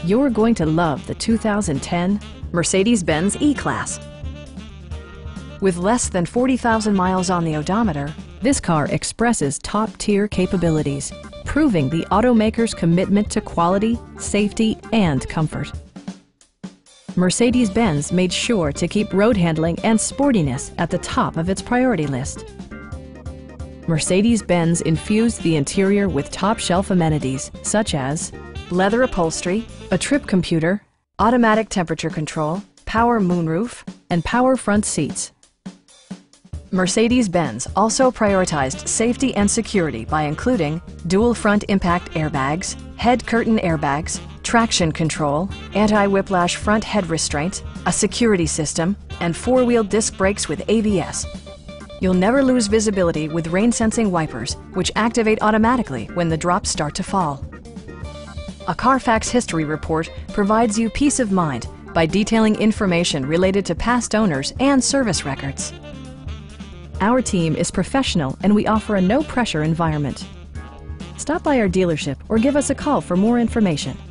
You're going to love the 2010 Mercedes-Benz E-Class. With less than 40,000 miles on the odometer, this car expresses top-tier capabilities, proving the automaker's commitment to quality, safety, and comfort. Mercedes-Benz made sure to keep road handling and sportiness at the top of its priority list. Mercedes-Benz infused the interior with top-shelf amenities such as leather upholstery, a trip computer, automatic temperature control, power moonroof, and power front seats. Mercedes-Benz also prioritized safety and security by including dual front impact airbags, head curtain airbags, traction control, anti-whiplash front head restraint, a security system, and four-wheel disc brakes with ABS. You'll never lose visibility with rain-sensing wipers, which activate automatically when the drops start to fall. A Carfax history report provides you peace of mind by detailing information related to past owners and service records. Our team is professional and we offer a no-pressure environment. Stop by our dealership or give us a call for more information.